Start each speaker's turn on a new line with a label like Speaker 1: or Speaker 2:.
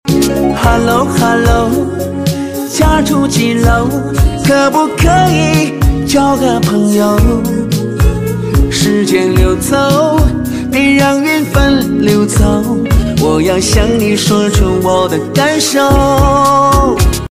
Speaker 1: Hello Hello， 家住几楼？可不可以交个朋友？时间流走，别让缘分溜走，我要向你说出我的感受。